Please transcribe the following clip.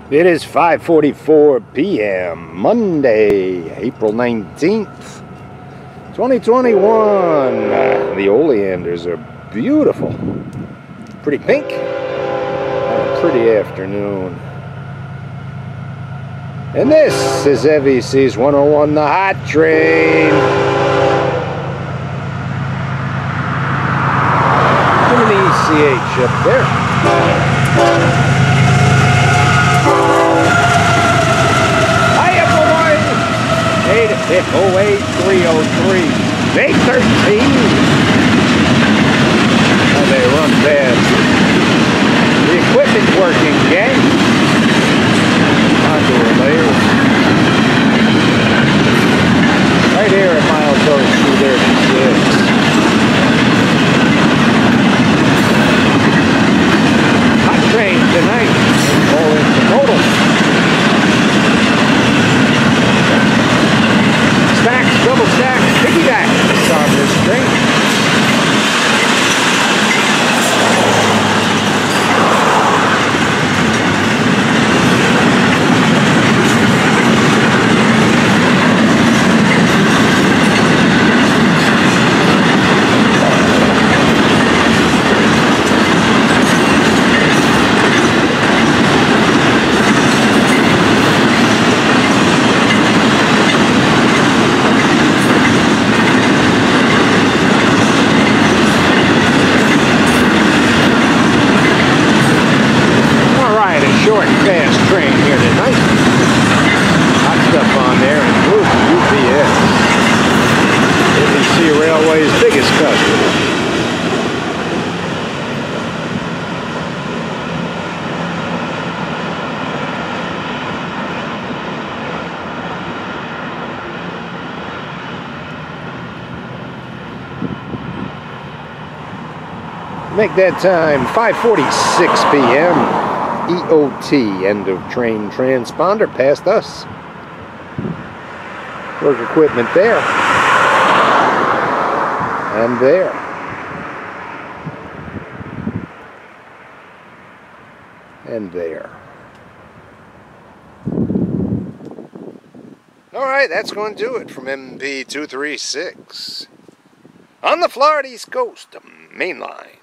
It is 5:44 p.m. Monday, April 19th, 2021. The oleanders are beautiful. Pretty pink. And a pretty afternoon. And this is FEC101 the hot train. Give me the ECH up there. Hit 08303, 813. How they run fast. The equipment's working, gang. Contour layers. Right here at milepost 236. Hot train tonight. All intermodal. Double stack, piggyback on this train. Short and fast train here tonight. Hot stuff on there, including UPS. FEC Railway's biggest customer. Make that time 5:46 p.m. EOT, end of train transponder, past us. Work equipment there. And there. And there. Alright, that's going to do it from MP236. On the Florida East Coast, main line.